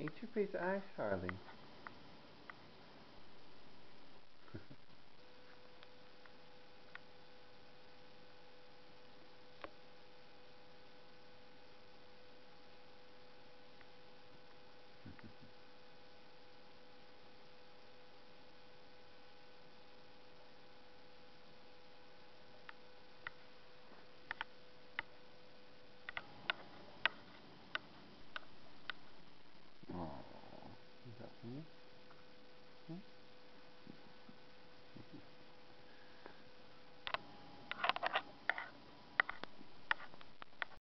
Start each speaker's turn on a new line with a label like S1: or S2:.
S1: Eat your piece of ice, Harley. Oh, is that for you? Hmm?